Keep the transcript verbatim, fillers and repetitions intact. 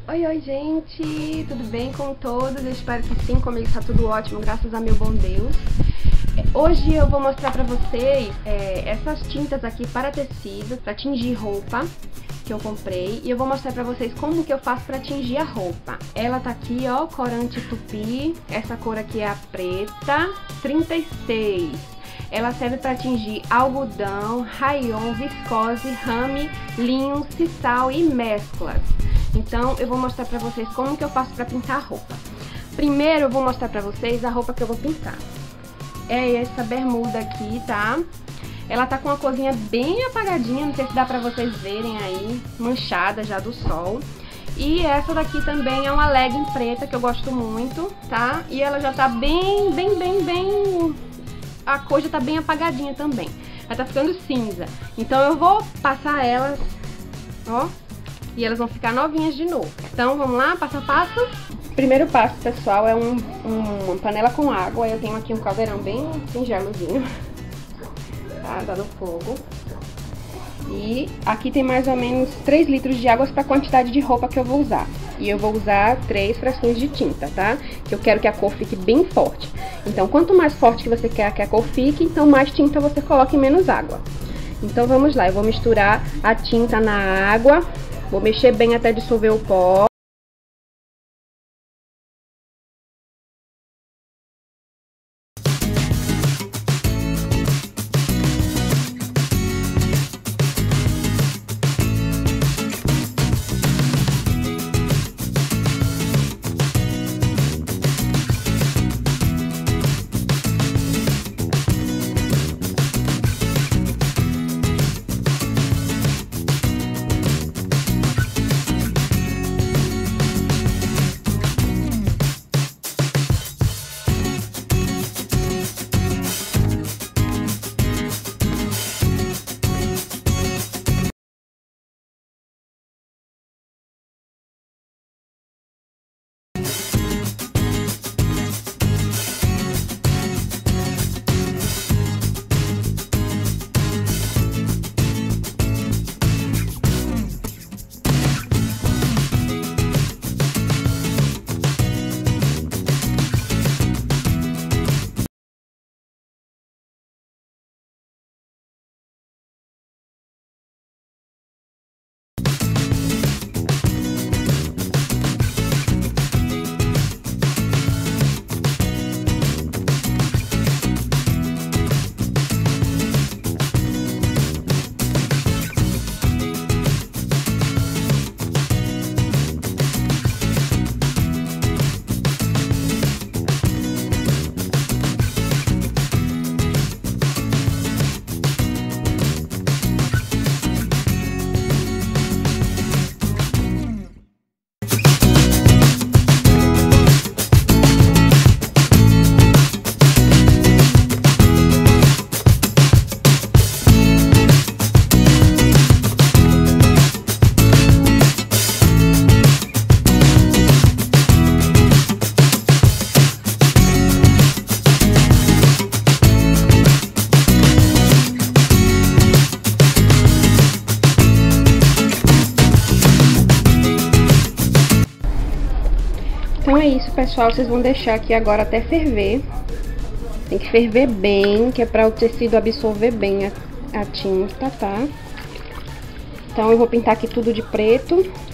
Oi, oi, gente! Tudo bem com todos? Eu espero que sim, comigo está tudo ótimo, graças a meu bom Deus. Hoje eu vou mostrar pra vocês é, essas tintas aqui para tecido, para tingir roupa, que eu comprei. E eu vou mostrar pra vocês como que eu faço pra tingir a roupa. Ela tá aqui, ó, corante tupi. Essa cor aqui é a preta, trinta e seis. Ela serve para tingir algodão, rayon, viscose, rame, linho, sisal e mesclas. Então eu vou mostrar pra vocês como que eu faço pra pintar a roupa. Primeiro eu vou mostrar pra vocês a roupa que eu vou pintar. É essa bermuda aqui, tá? Ela tá com uma corzinha bem apagadinha, não sei se dá pra vocês verem aí, manchada já do sol. E essa daqui também é uma legging preta, que eu gosto muito, tá? E ela já tá bem, bem, bem, bem... A cor já tá bem apagadinha também. Ela tá ficando cinza. Então eu vou passar elas, ó, e elas vão ficar novinhas de novo. Então vamos lá, passo a passo? Primeiro passo, pessoal, é um, um, uma panela com água. Eu tenho aqui um caldeirão bem singelozinho. Tá, tá no fogo. E aqui tem mais ou menos três litros de água para a quantidade de roupa que eu vou usar. E eu vou usar três frasquinhos de tinta, tá? Que eu quero que a cor fique bem forte. Então, quanto mais forte que você quer que a cor fique, então mais tinta você coloca e menos água. Então, vamos lá. Eu vou misturar a tinta na água. Vou mexer bem até dissolver o pó. Então é isso, pessoal, vocês vão deixar aqui agora até ferver. Tem que ferver bem, que é para o tecido absorver bem a, a tinta, tá? Então eu vou pintar aqui tudo de preto.